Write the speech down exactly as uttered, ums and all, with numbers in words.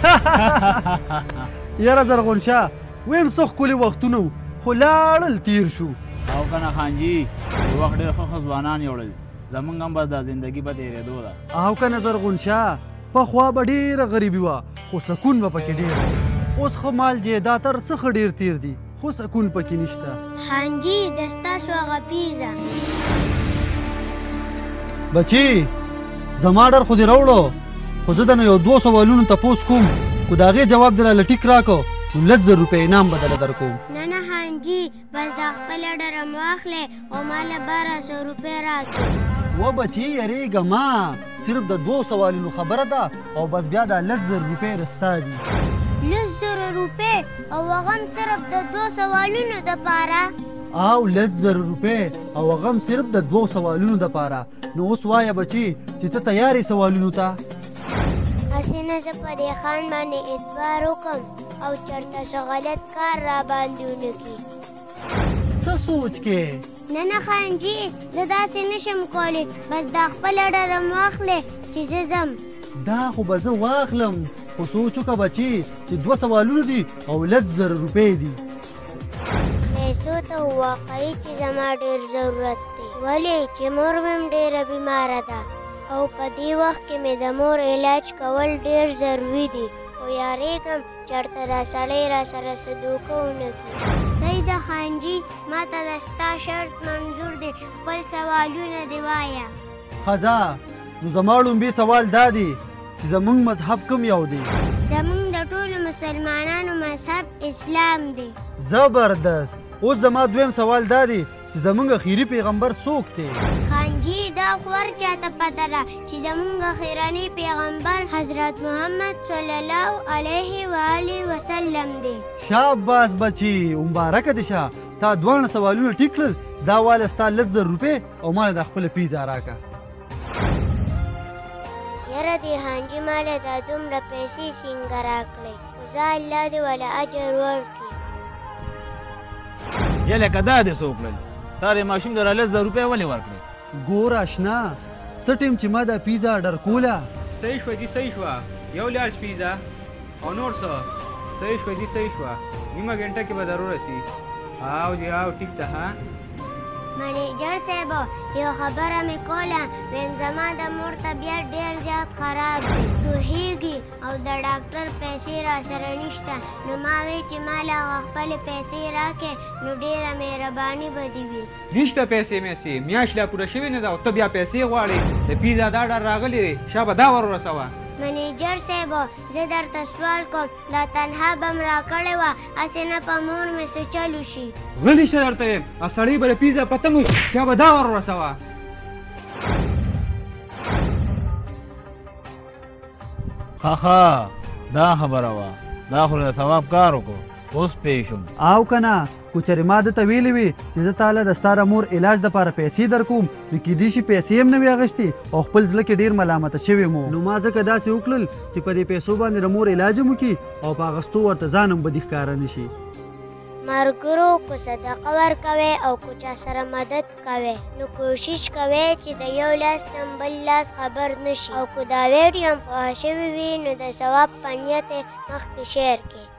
یاره زرغون شاه ویم څه ښکلي وختونه وو خو لاړل تیر شو. او کنه خانجي یو وخت ډېر ښه ښه ځوانان یوړل زمونږ هم بس دا زندګي به تېرېدو ده. او کنه زرغون شاه پخوا به ډېره غریبي وه خو سکون به پکې ډېر و. اوس ښه مال جایداد هر څه ښه ډېر تیر دي خو سکون پکې نشته. خانجي د ستاسو هغه پیزا بچي زما ډر خو دې راوړو خو زه درنه یو دوه سوالونو تپوس کوم خو د هغې جواب دې راله ټیک راکړو نو لس زر روپۍ انعام به درله درکوم. نه نه خانجي بس دا خپله ډره م واخلې او ما له باره سو روپۍ راکړې. و بچي یریږه ما صرف د دوو سوالونو خبره ده او بس بیا دا لس زر روپۍ رستا دي. لس زره روپۍ او هغه هم صرف د دوو سوالونو دپاره؟ او لس زر روپۍ او هغه هم صرف د دوو سوالونو دپاره. نو اوس وایه بچي چې ته تیار یې سوالونو ته؟ هسې نه زه په دې خان باندې اعتبار وکړم او چېرته څه غلط کار را باندې ونه کړي. څه سوچ کې؟ نه نه خانجي زه داسې نشم کولی بس دا خپله ډره م واخلې چې زه ځم. دا خو به زه واخلم خو سوچ وکړه بچي چې دوه سوالونه دي او لس زره روپۍ دي. پیسو ته واقعي چې زما ډېر ضرورت دی ولې چې مور مې هم ډېره بیماره ده او په دې وخت کې مې د مور علاج کول ډېر ضروري دي خو یارېږم چېرته دا سړی را سره څه دوکه ونه کړي. صحیح ده خانجي ما ته د ستا شرط منظور دی خپل سوالونه دې وایه. ښه ځه نو زما لومبي سوال دا دی چې زموږ مذهب کوم یو دی؟ زموږ د ټولو مسلمانانو مذهب اسلام دی. زبردست. اوس زما دویم سوال دا دی چې زموږ اخیري پیغمبر څوک دی؟ خانجي دا خو هر چاته پته ده چې زموږ اخیرني پیغمبر حضرت محمد صلی الله علیه و آله وسلم دی. شاباس بچي مبارکه دې شه تا دواړه سوالونه ټیک کړل. دا واله ستا لس زر روپۍ او ما له دا خپله پیزا راکړه. یاره دې خانجي ما له دا دومره پیسې څنګه راکړې خو زه الله دې وله اجر ورکړي. یا لکه دا دې څه وکړل تا دې ماشوم دره لس زر روپۍ ولې ورکړې؟ ګور اشنا څه ټیم چې ما دا پیزا اډر کوله صحیح شوه دي صحیح شوه یو لارج پیزا او نور څه صحیح شوه دي صحیح شوه نیمه ګنټه کې به ضرور رسي. او جی او ټیک ده. ها منیجر صاحب یو خبره مې کوله ویم زما د مور طبیعت ډېر زیات خراب دی ټوهېږي او د ډاکټر پیسې را سره نشته نو ما وی چې ما له هغه خپلې پیسې راکړې نو ډېره مهرباني به دې وي. نشته پیسې میسې میاشت لا پوره شوې نه ده او ته بیا پیسې غواړې د پیزا دا ډر راغلی دی شابه دا ور ورسوه. منیجر صاحب زه درته سوال کوم دا تنها به م راکړې وه هسې نه په مور مې څه چل وشي. غلی شه درته یم سړی به د پیزا پتنګ چا به دا ور ورسوه. ښه ښه دا خبره وه دا خو د ثواب کار وکړو اوس پوه شوم. او که نه کو چېرې ما درته ویلې وي چې زه تاله د ستا د مور علاج دپاره پیسې در کوم نو کیدای شي پیسې هم نه وي اخیستې او خپل زړه کې ډېر ملامته شوی مو نو ما ځکه داسې وکړل چې په دې پیسو باندې د مور علاج هم وکړي او په اخیستو ورته ځان هم بدي ښکاره نه شي. ملګرو کو صدقه ورکوئ او کو چا سره مدد کوئ نو کوشش کوئ چې د یو لاس نه بل لاس خبر نشي او کو دا ویډیو هم پوهه شوي وي نو د ثواب په نیت یې مخکې شیر کړئ.